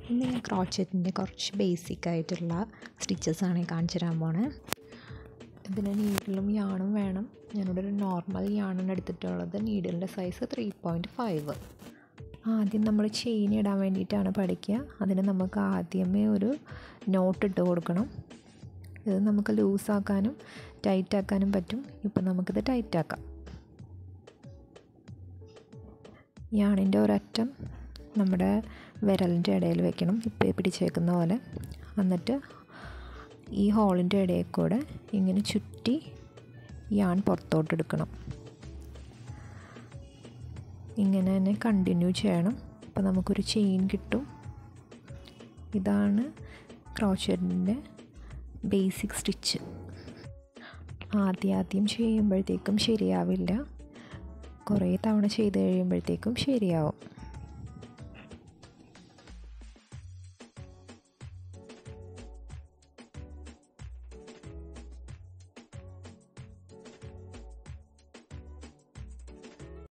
ഇന്ന് ഞാൻ ക്രോച്ചറ്റിൻ്റെ കുറച്ച് ബേസിക് ആയിട്ടുള്ള സ്റ്റിച്ചസാണ് കാണിച്ചു തരാൻ പോണേ. ഇതിന് നീഡിലും യാണും വേണം. ഞാനിവിടെ ഒരു നോർമൽ യാണാണ് എടുത്തിട്ടുള്ളത്. നീഡിലിൻ്റെ സൈസ് 3.5. ആദ്യം നമ്മൾ ചെയിൻ ഇടാൻ വേണ്ടിയിട്ടാണ് പഠിക്കുക. അതിന് നമുക്ക് ആദ്യമേ ഒരു നോട്ട് ഇട്ട് കൊടുക്കണം. ഇത് നമുക്ക് ലൂസാക്കാനും ടൈറ്റാക്കാനും പറ്റും. ഇപ്പം നമുക്കിത് ടൈറ്റാക്കാം. യാണിൻ്റെ ഒരറ്റം നമ്മുടെ വിരലിൻ്റെ ഇടയിൽ വെക്കണം, ഇപ്പോൾ പിടിച്ചേക്കുന്ന പോലെ. എന്നിട്ട് ഈ ഹോളിൻ്റെ ഇടയിൽ കൂടെ ഇങ്ങനെ ചുറ്റി യാൺ പുറത്തോട്ടെടുക്കണം. ഇങ്ങനെ തന്നെ കണ്ടിന്യൂ ചെയ്യണം. അപ്പോൾ നമുക്കൊരു ചെയിൻ കിട്ടും. ഇതാണ് ക്രോച്ചറ്റിൻ്റെ ബേസിക് സ്റ്റിച്ച്. ആദ്യം ചെയ്യുമ്പോഴത്തേക്കും ശരിയാവില്ല. കുറേ തവണ ചെയ്ത് കഴിയുമ്പോഴത്തേക്കും ശരിയാവും.